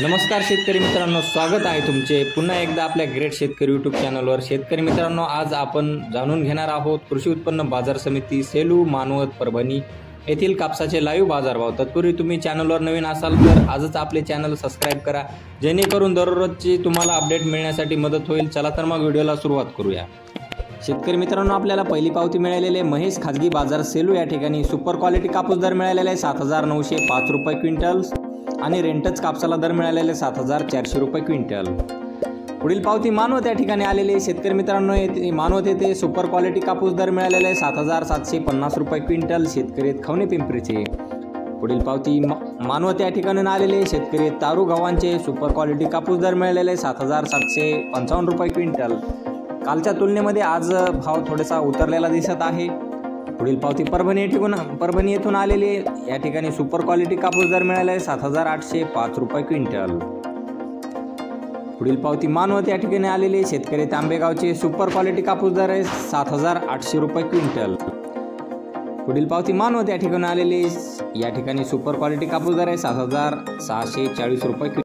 नमस्कार शेतकरी मित्रांनो, स्वागत आहे तुमचे पुन्हा एकदा आपल्या ग्रेट शेतकरी यूट्यूब चॅनलवर। शेतकरी मित्रांनो, आज आपण जाणून घेणार आहोत कृषी उत्पन्न बाजार समिती सेलू, मानवत, परभणी येथील कापसाचे लाईव्ह बाजारभाव। तत्पूर्वी तुम्ही चॅनलवर नवीन असाल तर आजच आपले चॅनल सबस्क्राइब करा, जेणेकरून दररोजची तुम्हाला अपडेट मिळण्यासाठी मदत होईल। चला तर मग व्हिडिओला सुरुवात करूया। शेतकरी मित्रांनो, आपल्याला पहिली पावती मिळालेले महेश खाजगी बाजार सेलू या ठिकाणी सुपर क्वालिटी कापूस दर मिळालेला आहे 7905 रुपये क्विंटल आणि रेंटच कापसाला दर मिळालेले 7400 रुपये क्विंटल। पुढील पावती मानवत या ठिकाणी आलेली आहे। शेतकरी मित्रांनो, मानवत येथे सुपर क्वालिटी कापूस दर मिळालेला आहे 7750 रुपये क्विंटल। शेतकरी आहेत खवणे पिंपरीचे। पुढील पावती मानवत या ठिकाणी आलेले आहे। शेतकरी तारू गव्हांचे सुपर क्वालिटी कापूस दर मिळालेले 7755 रुपये क्विंटल। कालच्या तुलनेमध्ये आज भाव थोडासा उतरलेला दिसत आहे। पुढील पावती परभणी येथून आलेली आहे। या ठिकाणी सुपर क्वालिटी कापूस दर मिळाला आहे 7805 रुपये क्विंटल। पुढील पावती मानवत या ठिकाणी आलेली आहे। शेतकरी तांबेगावचे सुपर क्वालिटी कापूस दर आहे 7800 रुपये क्विंटल। पुढील पावती मानवत या ठिकाणी आलेली आहे। या ठिकाणी सुपर क्वालिटी कापूस दर आहे 7640 रुपये।